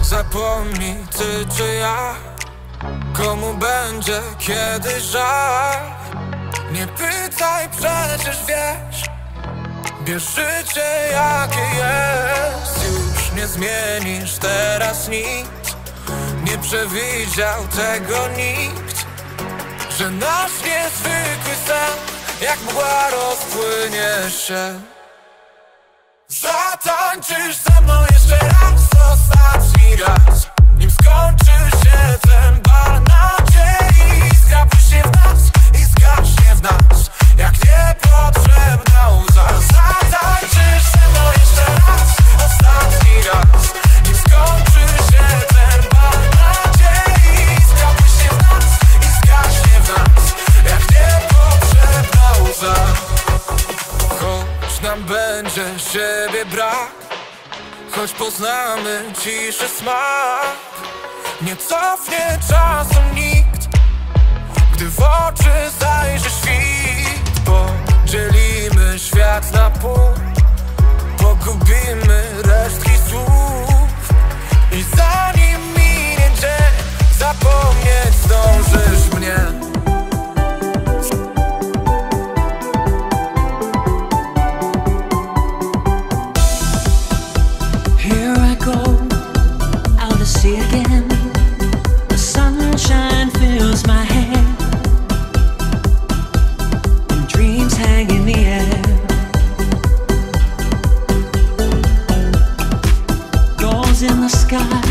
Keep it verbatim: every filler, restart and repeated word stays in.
Zapomnij ty czy ja, komu będzie kiedyś żal. Nie pytaj, przecież wiesz, bierz życie jakie jest. Już nie zmienisz teraz nic, nie przewidział tego nikt, że nasz niezwykły sen jak mgła rozpłynie się. Zatańczysz ze mną jeszcze raz, ostatni raz, nim skończy się ten bal nadziei. Iskra błyśnie w nas i zgaśnie w nas jak niepotrzebna łza. Zatańczysz ze mną jeszcze raz, ostatni raz, nim skończy się ten bal nadziei. Iskra błyśnie w nas i zgaśnie w nas jak niepotrzebna łza. Choć nam będzie siebie brak, choć poznamy ciszy smak, nie cofnie czasem nikt, gdy w oczy zajrzy świt. Podzielimy świat na pół, pogubimy resztki słów i zanim minie dzień, zapomnieć zdążysz mnie. Again, the sunshine fills my hair, and dreams hang in the air. Goals in the sky.